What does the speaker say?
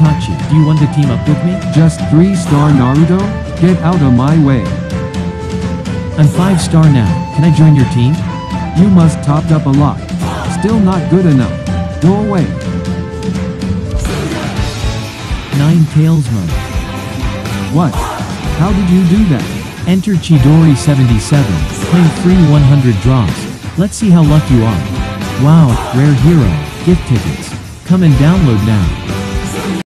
Itachi, do you want to team up with me? Just 3-star Naruto? Get out of my way. I'm 5-star now, can I join your team? You must topped up a lot. Still not good enough. Go away. 9 Tails mode. What? How did you do that? Enter Chidori 77, claim free 100 drops. Let's see how lucky you are. Wow, rare hero, gift tickets. Come and download now.